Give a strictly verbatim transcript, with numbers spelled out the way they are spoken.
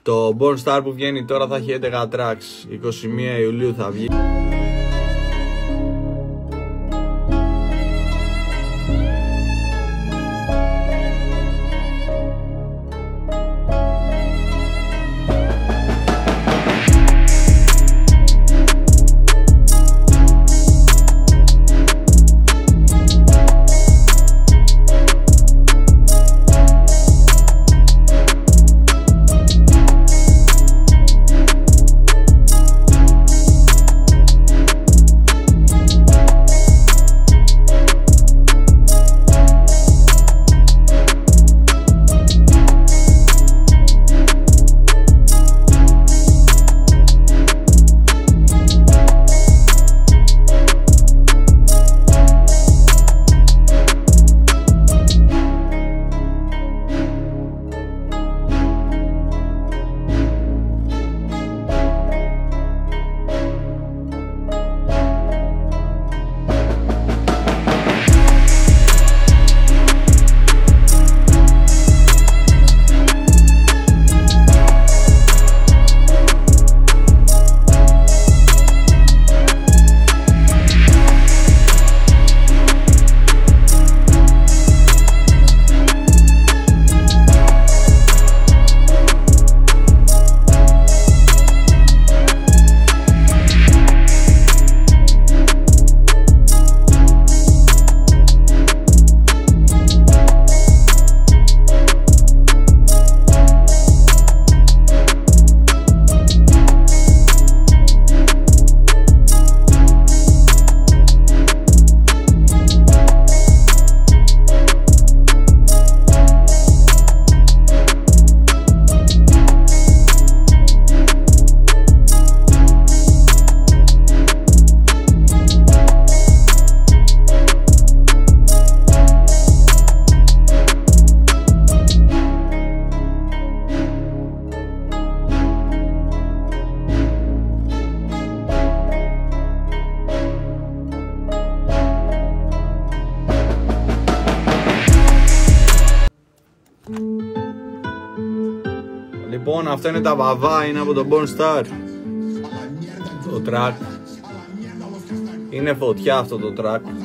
Το Born Star που βγαίνει τώρα θα έχει έντεκα tracks. είκοσι μία Ιουλίου θα βγει. Λοιπόν, αυτό είναι τα AVAVA, είναι από το Born Star. Το track είναι φωτιά αυτό το track.